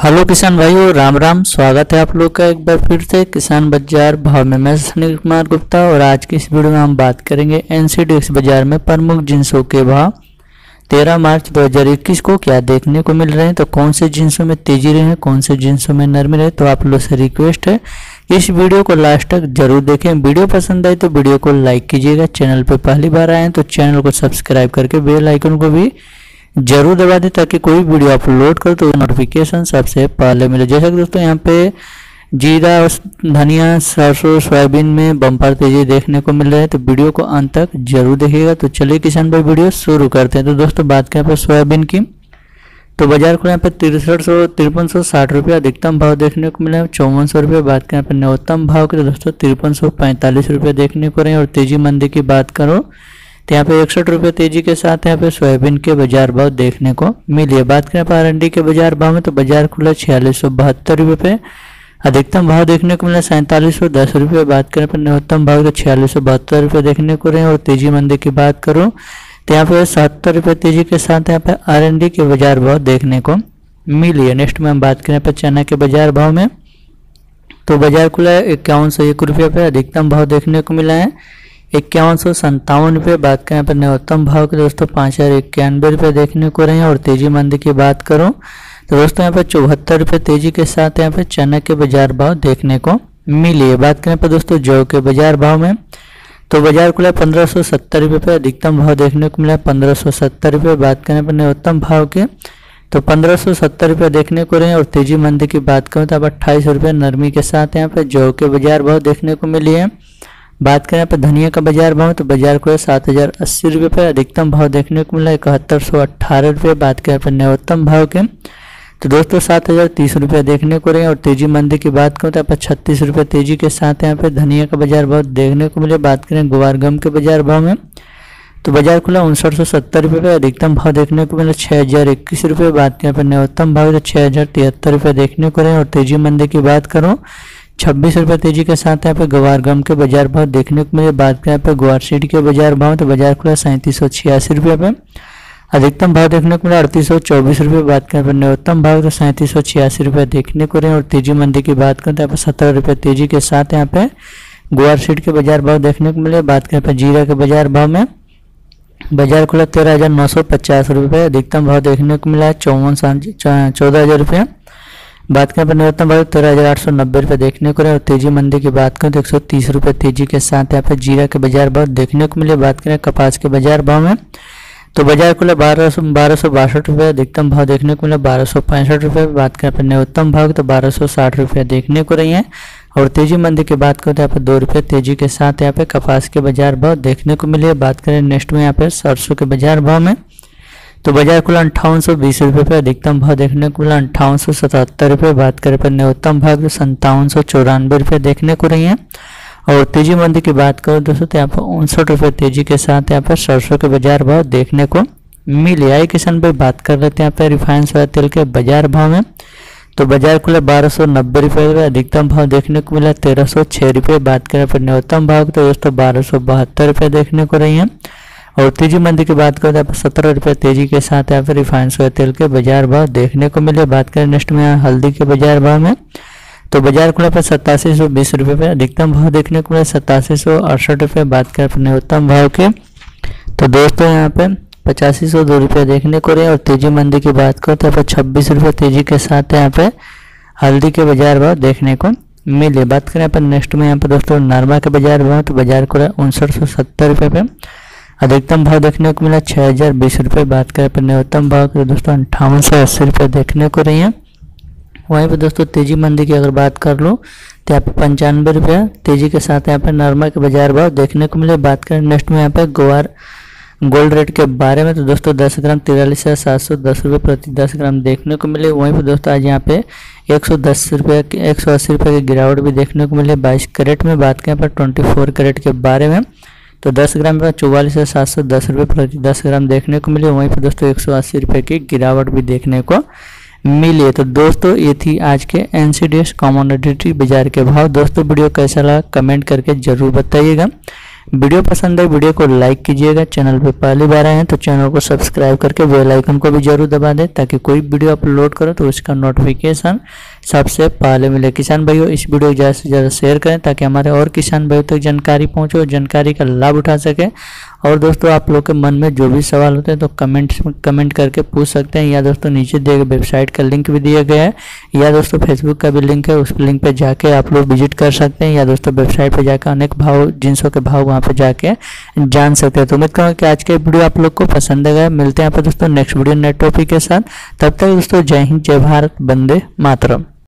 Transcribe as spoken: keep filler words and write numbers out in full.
Hello किसान भाइयों, राम राम। स्वागत है आप लोग का एक बार फिर से किसान बाजार भाव में। मैं सुनील कुमार गुप्ता और आज की इस वीडियो में हम बात करेंगे एनसीडीएक्स बाजार में प्रमुख जिन्सों के भाव तेरह मार्च दो हज़ार इक्कीस को क्या देखने को मिल रहे हैं। तो कौन से जिन्सों में तेजी रहे हैं, कौन से जिन्सों में नरमी रहे। तो आप लोग से रिक्वेस्ट है इस वीडियो को लास्ट तक जरूर देखें। वीडियो पसंद आए तो वीडियो को लाइक कीजिएगा। चैनल पर पहली बार आए हैं तो चैनल को सब्सक्राइब करके बेल आइकन को भी जरूर दबा दें ताकि कोई वीडियो अपलोड करो तो नोटिफिकेशन सबसे पहले मिले। जैसा कि दोस्तों यहाँ पे जीरा, धनिया, सरसों, सोयाबीन में बम्पर तेजी देखने को मिल रहा है, तो वीडियो को अंत तक जरूर देखिएगा। तो चलिए किसान भाई वीडियो शुरू करते हैं। तो दोस्तों बात करें पर सोयाबीन की, तो बाजार को यहाँ पे तिरसठ सौ तिरपन सौ साठ रुपये अधिकतम भाव देखने को मिला है। चौवन सौ रुपये बात करें पर न्यूनतम भाव के, तो दोस्तों तिरपन सौ पैंतालीस रुपये देखने को रहे। और तेजी मंदी की बात करो तो यहाँ पे इकसठ रुपये तेजी के साथ यहाँ पे सोयाबीन के बाजार भाव देखने को मिली है। बात करें अरंडी के बाजार भाव में, तो बाजार खुला छियालीस सौ बहत्तर रुपये पे अधिकतम भाव देखने को मिला सैंतालीस सौ दस रुपये। बात करें पर न्यूनतम भाव तो छियालीस सौ बहत्तर रुपये देखने को रहे। और तेजी मंदी की बात करूँ तो यहाँ पे सत्तर रुपये तेजी के साथ यहाँ पे अरंडी के बाजार भाव देखने को मिली है। नेक्स्ट में हम बात करें पर चना के बाजार भाव में, तो बाजार खुला है इक्यावन सौ एक रुपये पे अधिकतम भाव देखने को मिला है इक्यावन सौ संतावन रुपये। बात करें पर न्यूनतम भाव के दोस्तों पाँच हजार इक्यानवे रुपये देखने को रहे हैं। और तेजी मंदी की बात करूं तो दोस्तों यहाँ पर चौहत्तर रुपये तेजी के साथ यहाँ पे चना के बाजार भाव देखने को मिली है। बात करें पर दोस्तों जौ के बाजार भाव में, तो बाजार खुला पंद्रह सौ सत्तर रुपये पे अधिकतम भाव देखने को मिला पंद्रह सौ सत्तर रुपये। बात करें पर न्यूनतम भाव के तो पंद्रह सौ सत्तर रुपये देखने को रहे। और तेजी मंदी की बात करूँ तो अब अट्ठाईस रुपये नरमी के साथ यहाँ पे जौ के बाजार भाव देखने को मिली है। बात करें पर धनिया का बाजार भाव, तो बाजार को सात हजार अस्सी रुपये पर अधिकतम भाव देखने को मिला इकहत्तर सौ अट्ठारह रुपये। बात करें पर न्यूनतम भाव के, तो दोस्तों सात हजार तीस रुपये देखने को रहे। और तेजी मंदी की बात करें तो यहाँ पर छत्तीस रुपये तेजी के साथ यहाँ पे धनिया का बाजार भाव देखने को मिले। बात करें गुवार गम के बाजार भाव में, तो बाजार खुला उनसठ सौ सत्तर रुपये पर अधिकतम भाव देखने को मिला छः हजार इक्कीस रुपये। बात करें पर न्यूनतम भाव तो छः हजार तिहत्तर रुपये देखने को रहे। और तेजी मंदी की बात करूँ छब्बीस रुपये तेजी के साथ यहाँ पे गवार गम के बाजार भाव देखने को मिले। बात करें पे गुवार सीड के बाजार भाव, तो बाजार खुला सैंतीस सौ छियासी रुपये पे अधिकतम भाव देखने को मिला अड़तीस सौ चौबीस रुपये। बात करें पर न्यूनतम भाव तो सैंतीस सौ छियासी रुपये देखने को रहे। और तेजी मंदी की बात करें तो यहाँ पे सत्रह रुपये तेजी के साथ यहाँ पे गुवार सीड के बाजार भाव देखने को मिले। बात करें पर जीरा के बाजार भाव में, बाजार खुला तेरह हजार नौ सौ पचास रुपये अधिकतम भाव देखने को मिला है चौवन चौदह हजार रुपये। बात करें पर न्यूनतम भाव तेरह हजार आठ सौ नब्बे रुपये देखने को रहे। और तेजी मंदी की बात करें तो एक सौ तीस रुपये तेजी के साथ यहाँ पे जीरा के बाजार भाव देखने को मिले। बात करें कपास के बाजार भाव में, तो बाजार खुला बारह सौ बारह सौ बासठ रुपये अधिकतम भाव देखने को मिला बारह सौ पैंसठ रुपये। बात करें पर न्यूनतम भाव तो बारह सौ साठ रुपये देखने को रही है। और तेजी मंदी की बात करें तो यहाँ पे दो रुपये तेजी के साथ यहाँ पे कपास के बाजार भाव देखने को मिले। बात करें नेक्स्ट में यहाँ पे सरसों के बाजार भाव में, तो बाजार खुला अंठावन सौ बीस रुपये पे अधिकतम भाव देखने को मिला अंठावन सौ सतहत्तर रुपये। बात करें पर न्यूनतम भाव तो संतावन सौ चौरानवे रुपये देखने को रही है। और तेजी मंदी की बात करो दोस्तों तो यहाँ पर उनसठ रुपये तेजी के साथ यहाँ पर सरसों के बाजार भाव देखने को मिले। आई किसान भाई बात कर रहे थे यहाँ पे रिफाइंड सोया तेल के बाजार भाव में, तो बाजार खुला बारह सौ नब्बे रुपये अधिकतम भाव देखने को मिला तेरह सौ छः रुपये। बात करें पर न्यूनतम भाव तो दोस्तों बारह सौ बहत्तर रुपये देखने को रही है। और तेजी मंदी की बात करें तो सत्रह रुपये तेजी के साथ यहाँ पे रिफाइंड सोया तेल के बाजार भाव देखने को मिले। बात करें नेक्स्ट में हल्दी के बाजार भाव में, तो बाजार खुला पर सतासी सौ बीस रुपये पे अधिकतम भाव देखने को मिले सतासी सौ अड़सठ रुपये। बात करें न्यूनतम भाव के, तो दोस्तों यहाँ पे पचासी सौ दो रुपये देखने को रहे। और तेजी मंदी की बात करें तो यहाँ पर छब्बीस रुपये तेजी के साथ यहाँ पे हल्दी के बाजार भाव देखने को मिले। बात करें यहाँ पर नेक्स्ट में यहाँ पर दोस्तों नरमा के बाजार भाव, तो बाजार खुला उनसठ सौ सत्तर रुपये पे अधिकतम भाव देखने को मिला छः हजार बीस रुपये। बात करें पर न्यूनतम भाव के दोस्तों अंठावन सौ अस्सी रुपये देखने को रही है। वहीं पर दोस्तों तेजी मंदी की अगर बात कर लो तो यहाँ पे पंचानवे रुपये तेजी के साथ यहाँ पे नरमा के बाजार भाव देखने को मिले। बात करें नेक्स्ट में यहाँ पे गुवार गोल्ड रेट के बारे में, तो दोस्तों दस ग्राम तिरालीस हजार सात सौ दस रुपये प्रति दस ग्राम देखने को मिले। वहीं पर दोस्तों आज यहाँ पे एक सौ दस रुपये एक सौ अस्सी रुपये की गिरावट भी देखने को मिले बाईस कैरेट में। बात करें पर ट्वेंटी फोर कैरेट के बारे में, तो दस ग्राम पर चौवालीस हजार सात सौ दस रुपये प्रति दस ग्राम देखने को मिले। वहीं पर दोस्तों एक सौ अस्सी रुपये की गिरावट भी देखने को मिली है। तो दोस्तों ये थी आज के एनसीडीएक्स कमोडिटी बाजार के भाव। दोस्तों वीडियो कैसा लगा कमेंट करके जरूर बताइएगा। वीडियो पसंद है वीडियो को लाइक कीजिएगा। चैनल पे पहली बार आए हैं तो चैनल को सब्सक्राइब करके बेल आइकन को भी जरूर दबा दें ताकि कोई वीडियो अपलोड करो तो उसका नोटिफिकेशन सबसे पहले मिले। किसान भाइयों इस वीडियो को ज़्यादा से ज़्यादा शेयर करें ताकि हमारे और किसान भाइयों तक जानकारी पहुँचे और जानकारी का लाभ उठा सके। और दोस्तों आप लोग के मन में जो भी सवाल होते हैं तो कमेंट कमेंट करके पूछ सकते हैं, या दोस्तों नीचे दिए गए वेबसाइट का लिंक भी दिया गया है, या दोस्तों फेसबुक का भी लिंक है, उस लिंक पे जाके आप लोग विजिट कर सकते हैं, या दोस्तों वेबसाइट पे जाकर अनेक भाव जिनसों के भाव वहाँ पे जाके जान सकते हैं। तो उम्मीद करूँगा कि आज के वीडियो आप लोग को पसंद आएगा। मिलते हैं यहाँ पर दोस्तों नेक्स्ट वीडियो नए टॉपिक के साथ। तब तक दोस्तों जय हिंद, जय भारत, वंदे मातरम।